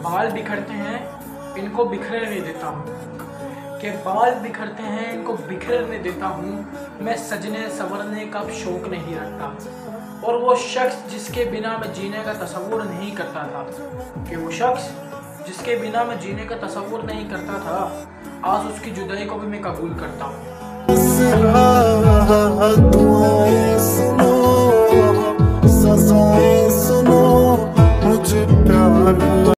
बाल बिखरते हैं इनको बिखरने नहीं देता हूँ, कि बाल बिखरते हैं इनको बिखरने देता हूँ। मैं सजने संवरने का शौक नहीं रखता। और वो शख्स जिसके बिना मैं जीने का तसव्वुर नहीं करता था, कि वो शख्स जिसके बिना मैं जीने का तसव्वुर नहीं करता था, आज उसकी जुदाई को भी मैं कबूल करता हूँ।